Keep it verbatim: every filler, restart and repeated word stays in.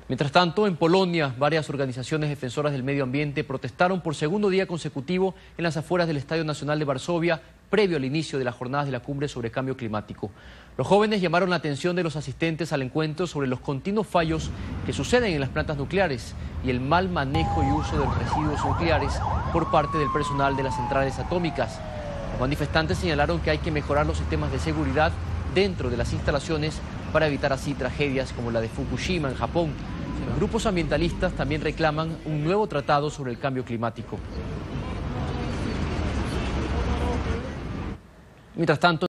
Mientras tanto, en Polonia, varias organizaciones defensoras del medio ambiente protestaron por segundo día consecutivo en las afueras del Estadio Nacional de Varsovia, previo al inicio de las jornadas de la cumbre sobre cambio climático. Los jóvenes llamaron la atención de los asistentes al encuentro sobre los continuos fallos que suceden en las plantas nucleares y el mal manejo y uso de los residuos nucleares por parte del personal de las centrales atómicas. Los manifestantes señalaron que hay que mejorar los sistemas de seguridad dentro de las instalaciones para evitar así tragedias como la de Fukushima en Japón. Los grupos ambientalistas también reclaman un nuevo tratado sobre el cambio climático. Mientras tanto,